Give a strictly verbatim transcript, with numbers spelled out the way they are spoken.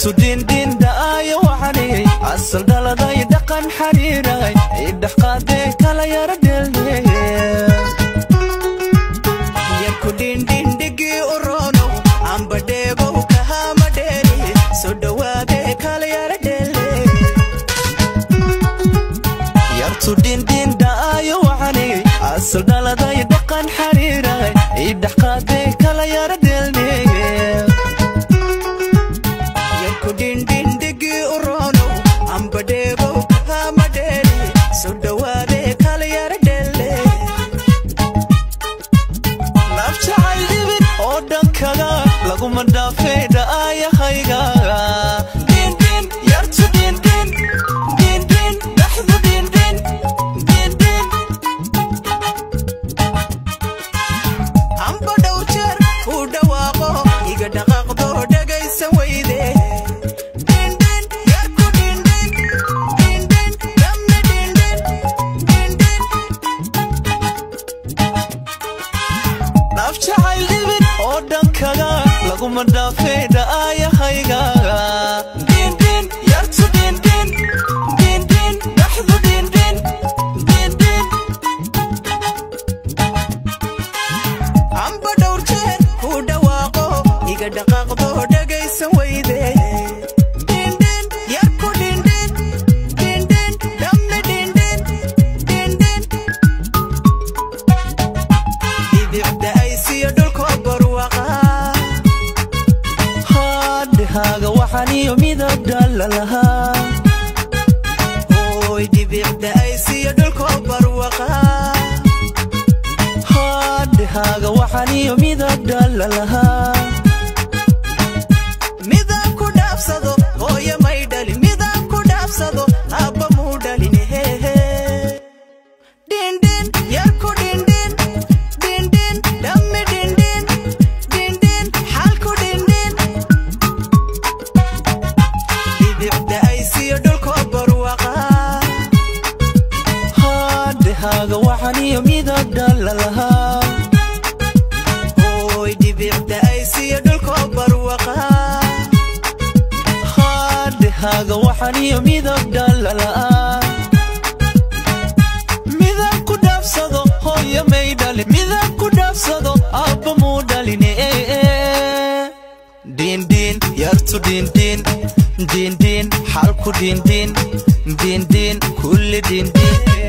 yartu dhiin dhiin da'ayo waxani asal dhaladay dhaqan xariiray idhax qaadee kala yara dheelne yarku dhiin dhiin dhigi urono amba dheego kahama dheeri soo dhawaadee kala yara dheelne yartu dhiin dhiin da'ayo waxani asal dhaladay dhaqan xariiray idhax qaadee kala yara dheelne yarku dhiin dhiin dhigi urono amba dheego kahama dheeri soo dhawaadee kala yara dheelne nafjacay dhibin oo dhankaga laguma dhaafay dha'ayahayga dhiin dhiin yartu dhiin dhiin dhiin dhiin dhaxdu dhiin dhiin dhiin dhiin amba dhow jeer ku dhawaaqo iga dhaqaaqdo dhagaysa weyde dhiin dhiin yarku dhiin dhiin dhiin dhiin dhammi dhiin dhiin dhiin dhiin nafjacay dhibin oo dhankaga laguma dhaafay dha'ayahayga dhiin dhiin yartu dhiin dhiin dhiin dhiin dhaxdu dhiin dhiin dhiin dhiin amba dhowr jeer ku dhawaaqo iga dhaqaaqdo dhagaysa weyde dhiin dhiin yarku dhiin dhiin dhiin dhiin dhammi dhiin dhiin dhiin dhiin dhibicda ay siiyo dhulkoo barwaqa haadhahaaga waxaan iyo midab dhalla lahaa hooy dhibicda ay siiyo dhulkoo barwaqa haadhahaaga waxaan iyo midab dhalla lahaa midab ku dhaafsado hooyo may dhalin midab ku dhaafsado aabba muu dhalin hehe dhiin dhiin yarku dhiin dhiin dhiin dhiin dhammi dhiin dhiin dhiin dhiin xalku dhiin dhiin dhibicda ay siiyo dhulkoo barwaqa haadhahaaga waxaan iyo midab dhalla lahaa hooy dhibicda ay siiyo dhulkoo barwaqa haadhahaaga waxaan iyo midab dhalla lahaa midab ku dhaafsado hooyo may dhalin midab ku dhaafsado aabba muu dhalin dhiin dhiin yartu dhiin dhiin dhiin dhiin xalku dhiin dhiin dhiin dhiin kulli dhiin dhiin